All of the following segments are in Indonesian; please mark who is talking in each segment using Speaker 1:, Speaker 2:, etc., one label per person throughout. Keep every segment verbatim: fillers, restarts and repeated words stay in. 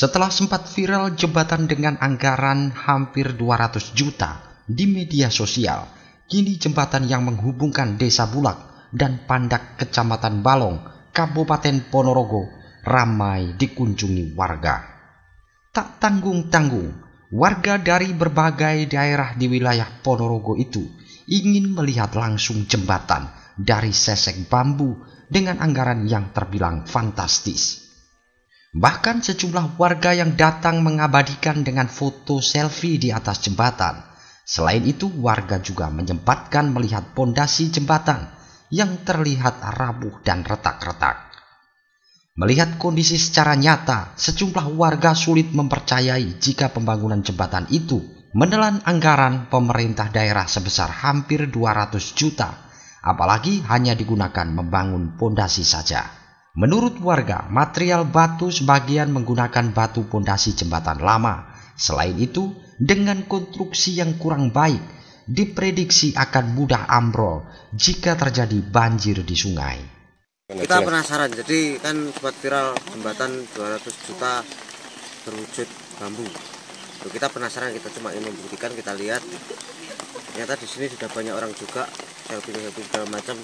Speaker 1: Setelah sempat viral jembatan dengan anggaran hampir dua ratus juta di media sosial, kini jembatan yang menghubungkan Desa Bulak dan Pandak Kecamatan Balong, Kabupaten Ponorogo ramai dikunjungi warga. Tak tanggung-tanggung, warga dari berbagai daerah di wilayah Ponorogo itu ingin melihat langsung jembatan dari sesek bambu dengan anggaran yang terbilang fantastis. Bahkan sejumlah warga yang datang mengabadikan dengan foto selfie di atas jembatan. Selain itu, warga juga menyempatkan melihat pondasi jembatan yang terlihat rapuh dan retak-retak. Melihat kondisi secara nyata, sejumlah warga sulit mempercayai jika pembangunan jembatan itu menelan anggaran pemerintah daerah sebesar hampir dua ratus juta, apalagi hanya digunakan membangun pondasi saja. Menurut warga, material batu sebagian menggunakan batu pondasi jembatan lama. Selain itu, dengan konstruksi yang kurang baik, diprediksi akan mudah ambrol jika terjadi banjir di sungai.
Speaker 2: Kita penasaran, jadi kan buat viral jembatan dua ratus juta berwujud bambu. Kita penasaran, kita cuma ingin membuktikan, kita lihat. Ternyata di sini sudah banyak orang juga selfie-selfie segala macam.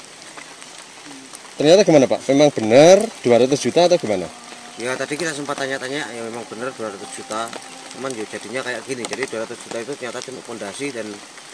Speaker 3: Ternyata gimana Pak? Memang benar dua ratus juta atau gimana?
Speaker 2: Ya tadi kita sempat tanya-tanya, ya memang benar dua ratus juta. Cuman ya jadinya kayak gini. Jadi dua ratus juta itu ternyata cuma fondasi, dan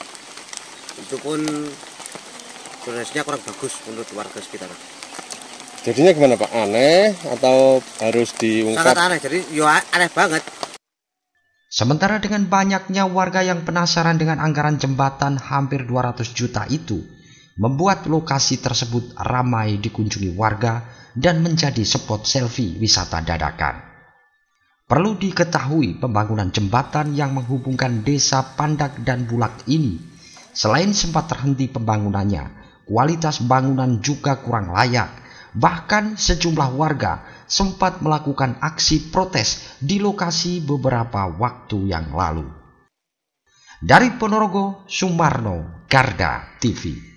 Speaker 2: itu pun fondasinya kurang bagus menurut warga sekitar.
Speaker 3: Jadinya gimana Pak? Aneh atau harus diungkap?
Speaker 2: Sangat aneh, jadi ya aneh banget.
Speaker 1: Sementara dengan banyaknya warga yang penasaran dengan anggaran jembatan hampir dua ratus juta itu, membuat lokasi tersebut ramai dikunjungi warga dan menjadi spot selfie wisata dadakan. Perlu diketahui, pembangunan jembatan yang menghubungkan Desa Pandak dan Bulak ini, selain sempat terhenti pembangunannya, kualitas bangunan juga kurang layak. Bahkan sejumlah warga sempat melakukan aksi protes di lokasi beberapa waktu yang lalu. Dari Ponorogo, Sumarno, Garda T V.